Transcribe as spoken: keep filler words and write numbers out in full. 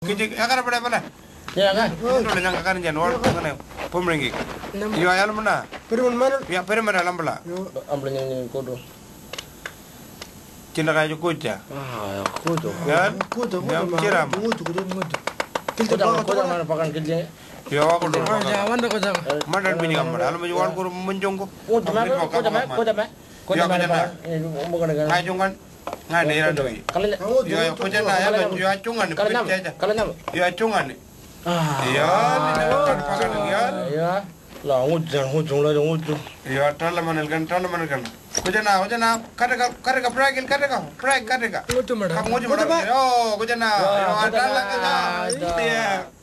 Kiji akan apa apa lah? Ya kan? Itu yang akan jangan orang mana pemeringgi. Iya ayam mana? Permen mana? Ya permen mana lambela. Ambil yang kodo. Cinta kayu kuja. Ah, kodo. Ya, Kuda, kuda, yang ciram. Kuda, kuda, kuda. Kodo, kodo mana pakan kerja? Ya aku dulu. Jangan dah kau jangan. Mana bini kamar? Kalau menjual kurang menjongko. Kodo mana? Kodo mana? Kodo mana? Kodo mana? Ini bukan negara. Ayo kan. Nggak ada yang doi. Kalian, Ya kuja na ya kan ya cungan. kalian nama, kalian nama. Ya cungan. Ah, Ya, ini kan pakai ya. ya. Lah, ujung, ujung lah, ujung. Ya, terlalu menelkan, terlalu menelkan. Kuja na, kuja na. Kada ka, kada ka pragil, kada ka. Prag, kada ka. Ngutu madam. Kamu ngutu madam. Oh, kuja na. Ya, terlalu kada. Ya.